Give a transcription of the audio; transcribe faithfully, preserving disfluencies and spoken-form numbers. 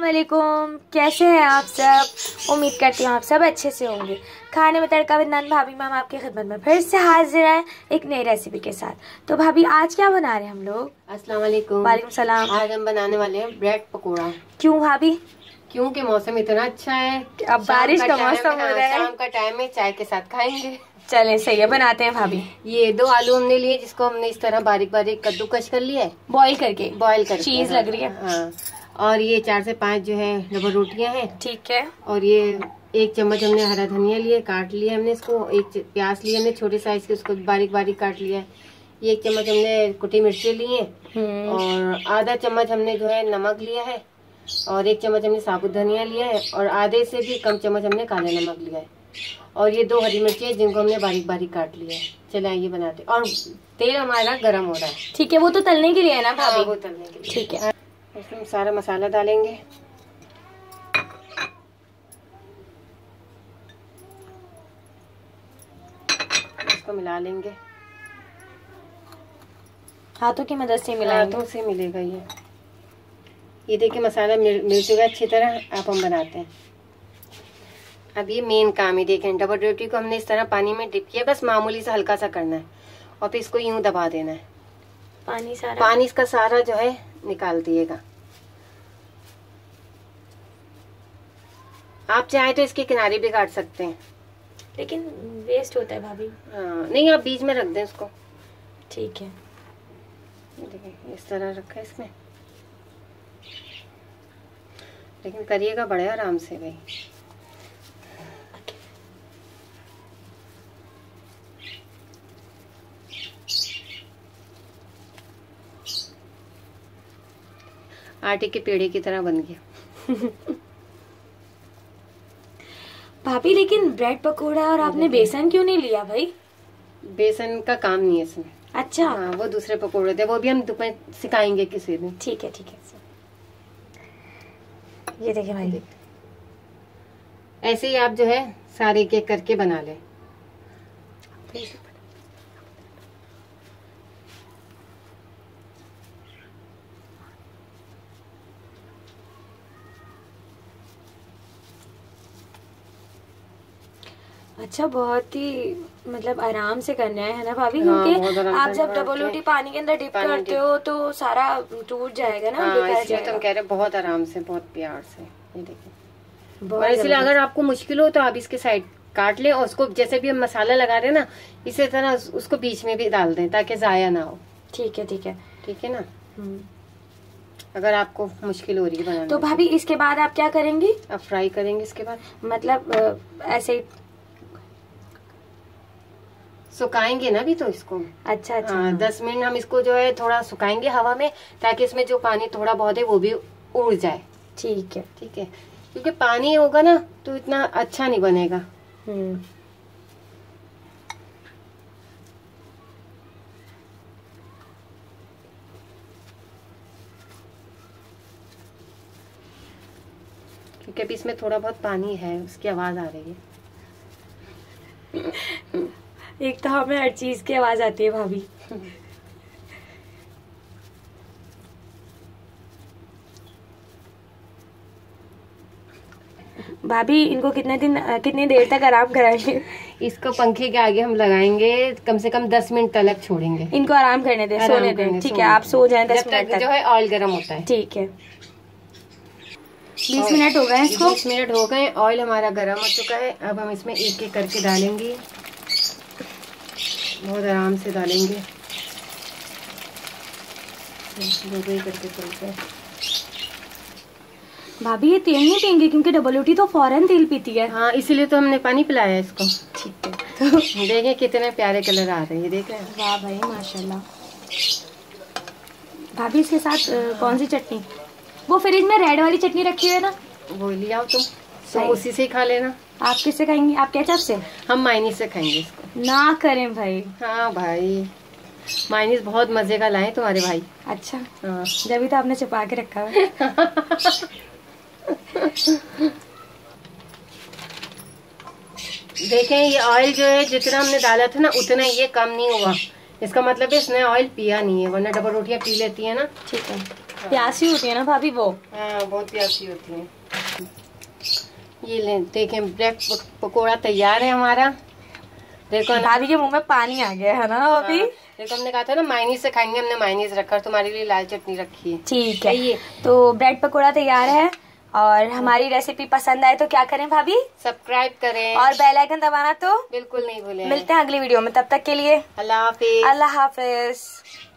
वालेकुम, कैसे हैं आप सब। उम्मीद करती हूँ आप सब अच्छे से होंगे। खाने में तड़का विद नन भाभी मैम आपकी खिदमत में फिर से हाजिर है एक नई रेसिपी के साथ। तो भाभी आज क्या बना रहे हैं हम लोग। अस्सलाम वालेकुम। वालेकुम सलाम। आज हम बनाने वाले हैं ब्रेड पकोड़ा। क्यों भाभी। क्योंकि मौसम इतना अच्छा है, अब बारिश का मौसम हो रहा है, शाम का टाइम है, चाय के साथ खाएंगे। चले सही है, बनाते हैं भाभी। ये दो आलू हमने लिए जिसको हमने इस तरह बारीक बारीक कद्दूकस कर लिया है, बॉईल करके। बॉईल करके चीज लग रही है। हाँ। और ये चार से पाँच जो है डबल रोटियां हैं। ठीक है। और ये एक चम्मच हमने हरा धनिया लिए, काट लिया हमने इसको। एक प्याज लिए हमने छोटे साइज के, उसको बारीक बारीक काट लिया है। ये एक चम्मच हमने कुटी मिर्ची ली है, और आधा चम्मच हमने जो है नमक लिया है, और एक चम्मच हमने साबुत धनिया लिया है, और आधे से भी कम चम्मच हमने काले नमक लिया है। और ये दो हरी मिर्ची है जिनको हमने बारीक बारीक काट लिया है। चले आइए बनाते। और तेल हमारा गर्म हो रहा है। ठीक है, वो तो तलने के लिए है ना भाभी। हाँ, वो तलने के लिए। ठीक है। इसमें हम सारा मसाला डालेंगे। इसको मिला लेंगे, हाथों की मदद से मिलाएंगे। हाथों से मिलेगा ये। ये देखिए मसाला मिल, मिल चुका है अच्छी तरह। अब हम बनाते हैं। अब ये मेन काम है। देखें डबल रोटी को हमने इस तरह पानी में डिप किया, बस मामूली सा हल्का सा करना है, और फिर इसको यूं दबा देना है। पानी सारा पानी इसका सारा जो है निकाल दिएगा। आप चाहे तो इसके किनारे भी काट सकते हैं, लेकिन वेस्ट होता है भाभी। हाँ, नहीं आप बीच में रख दें उसको। ठीक है। देखिए इस तरह रखा है इसमें, लेकिन करिएगा बड़े आराम से भाई। आटे के पेड़े की तरह बन गया। भाभी लेकिन ब्रेड पकोड़ा और आपने बेसन क्यों नहीं लिया भाई। बेसन का काम नहीं है इसमें। अच्छा। हाँ, वो दूसरे पकोड़े थे, वो भी हम दोपहर सिखाएंगे किसी दिन। ठीक है ठीक है। ये देखिए भाई, ऐसे ही आप जो है सारे केक करके बना ले। अच्छा बहुत ही मतलब आराम से करना है है ना भाभी। हाँ, क्योंकि आप जब डबल रोटी पानी के अंदर डिप करते हो तो सारा टूट जाएगा ना। हाँ, इसलिए तो हम कह रहे हैं बहुत आराम से, बहुत प्यार से। ये देखिए। बहुत और इसलिए अगर आपको मुश्किल हो तो आप इसके साइड काट ले, और उसको जैसे भी हम मसाला लगा रहे हैं ना, इसी तरह उसको बीच में भी डाल दें ताकि जाया ना हो। ठीक है ठीक है। ठीक है ना। अगर आपको मुश्किल हो रही है बनाने तो भाभी इसके बाद आप क्या करेंगी। अब फ्राई करेंगे इसके बाद। मतलब ऐसे सुखाएंगे ना भी तो इसको। अच्छा अच्छा। हाँ, दस मिनट हम इसको जो है थोड़ा सुखाएंगे हवा में, ताकि इसमें जो पानी थोड़ा बहुत है वो भी उड़ जाए। ठीक है ठीक है, क्योंकि पानी होगा ना तो इतना अच्छा नहीं बनेगा। हम्म। क्योंकि अभी इसमें थोड़ा बहुत पानी है, उसकी आवाज आ रही है। एक तो हमें हर चीज की आवाज आती है भाभी। भाभी इनको कितने दिन कितनी देर तक आराम कराएंगे। इसको पंखे के आगे हम लगाएंगे, कम से कम दस मिनट तक छोड़ेंगे। इनको आराम करने दें, सोने दें। ठीक है, आप सो जाएं दस मिनट तक जो है ऑयल गर्म होता है। ठीक है। बीस मिनट हो गए इसको। बीस मिनट हो गए, ऑयल हमारा गर्म हो चुका है। अब हम इसमें एक एक करके डालेंगे, बहुत आराम से डालेंगे। करके चलते हैं। भाभी ये तेल नहीं पियेंगे क्योंकि डबल रोटी तो फौरन तेल पीती है। हाँ, इसीलिए तो हमने पानी पिलाया इसको। ठीक है। तो देखें कितने प्यारे कलर आ रहे हैं, देख रहे हैं। वाह भाई माशाल्लाह। भाभी इसके साथ आ, कौन सी चटनी। वो फ्रिज में रेड वाली चटनी रखी है ना, वो लिया आओ तुम, तो उसी से खा लेना। आप किससे खाएंगी। आप केचप से। हम मायनीज से खाएंगे इसको। ना करें भाई। हाँ भाई, मायनीज बहुत मजे का लाए तुम्हारे भाई। अच्छा। हाँ, जब तो आपने छुपा के रखा है। देखें ये ऑयल जो है जितना हमने डाला था ना उतना ये कम नहीं हुआ। इसका मतलब है इसने ऑयल पिया नहीं है, वरना डबल रोटियां पी लेती है ना। ठीक है। प्यासी होती है ना भाभी वो। हाँ बहुत प्यासी होती है। ये ले देखें, ब्रेड पकौड़ा तैयार है हमारा। देखो भाभी के मुंह में पानी आ गया है ना भाभी। हाँ, देखो हमने कहा था ना मायनीज से खाएंगे, हमने मायनीज रखा, तुम्हारे लिए लाल चटनी रखी है। ठीक है, ये तो ब्रेड पकौड़ा तैयार है। और हमारी रेसिपी पसंद आए तो क्या करें भाभी? सब्सक्राइब करें और बेल आइकन दबाना तो बिल्कुल नहीं भूलें। मिलते हैं अगली वीडियो में, तब तक के लिए अल्लाह हाफिज। अल्लाह हाफिज।